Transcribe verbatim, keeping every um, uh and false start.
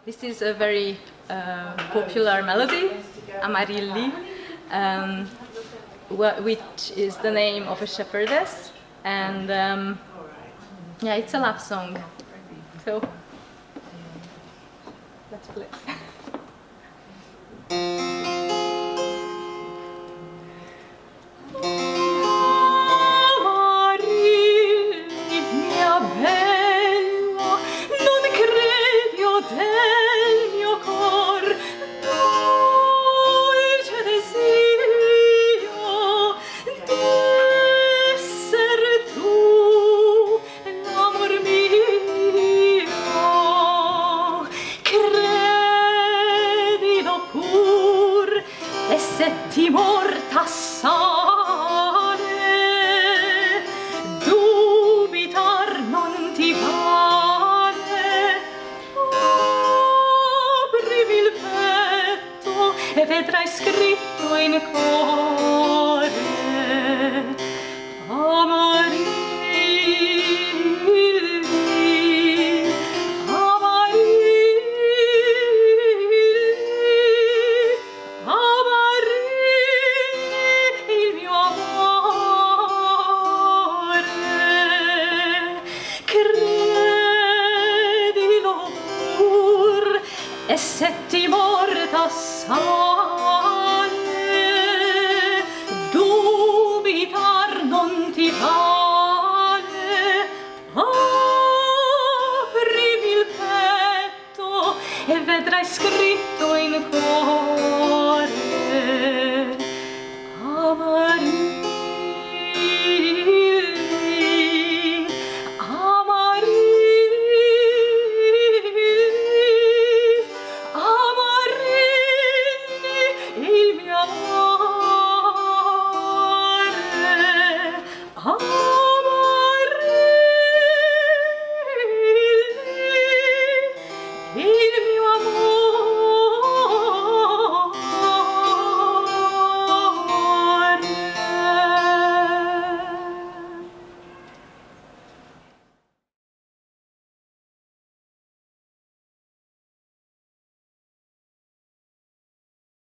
This is a very uh, popular melody, Amarilli, um, which is the name of a shepherdess, and um, yeah, it's a love song. So let's play. Vedrai scritto in cuore amore.